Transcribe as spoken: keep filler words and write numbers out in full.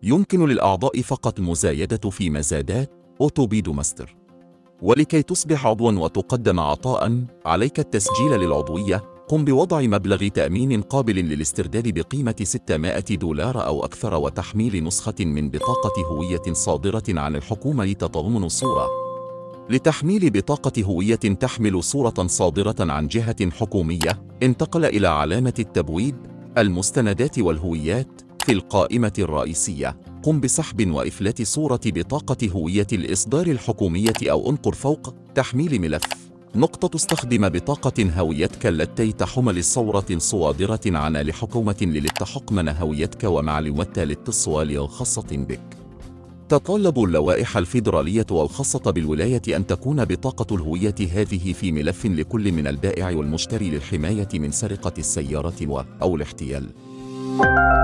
يمكن للأعضاء فقط المزايدة في مزادات أوتوبيدو ماستر. ولكي تصبح عضواً وتقدم عطاءً، عليك التسجيل للعضوية. قم بوضع مبلغ تأمين قابل للاسترداد بقيمة ستمائة دولار أو أكثر، وتحميل نسخة من بطاقة هوية صادرة عن الحكومة تتضمن صورة. لتحميل بطاقة هوية تحمل صورة صادرة عن جهة حكومية، انتقل إلى علامة التبويب، المستندات والهويات في القائمة الرئيسية. قم بسحب وإفلات صورة بطاقة هوية الإصدار الحكومية أو انقر فوق تحميل ملف. نقطة استخدم بطاقة هويتك التي تحمل صورة صادرة عن لحكومة للتحق من هويتك ومعلومات الاتصال الخاصة بك. تتطلب اللوائح الفيدرالية والخاصة بالولاية أن تكون بطاقة الهوية هذه في ملف لكل من البائع والمشتري للحماية من سرقة السيارة و أو الاحتيال.